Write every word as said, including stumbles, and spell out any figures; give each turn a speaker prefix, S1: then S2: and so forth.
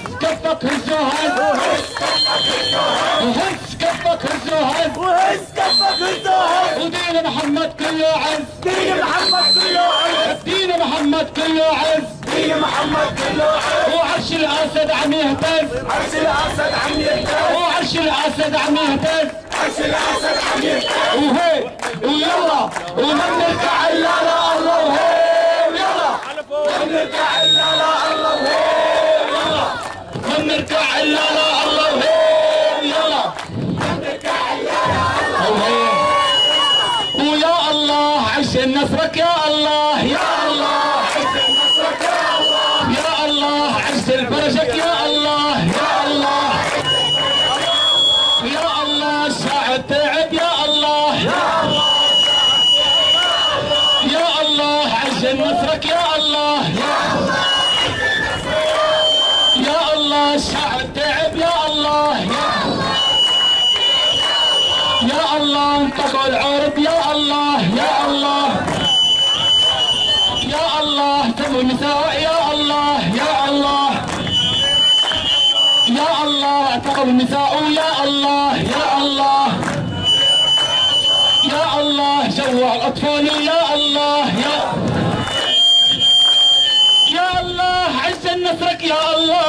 S1: كفك هزوهن وهز كفك هزوهن
S2: وهز كفك هزوهن
S1: ودين محمد كله عز
S2: دين محمد كله عز
S1: دين محمد كله عز
S2: دين محمد كله عز
S1: وعرش الاسد عم يهتز
S2: عرش الاسد عم يهتز
S1: وعرش الاسد عم يهتز
S2: عرش الاسد عم يهتز
S1: وهي ويلا ومن نركع الا لا الله وهي ويلا
S2: ومن نركع الا لا الله وهي
S1: يلا من نركع الا لا الله وهي يلا
S2: من نركع الا لا الله
S1: وهي ويا الله عشان نصرك يا الله يا الله
S2: عشان نصرك يا الله
S1: يا الله عشان فرجك يا الله يا الله يا الله الشعب تعب يا الله
S2: يا الله
S1: يا الله عشان نصرك يا الله يا الله يا الله الشعب تعب يا الله يا الله يا الله انطقوا العرب يا الله يا الله يا الله سموا النساء يا الله يا الله يا الله اعتقوا النساء يا الله يا الله يا الله جوع الاطفال يا الله يا يا الله عز نصرك يا الله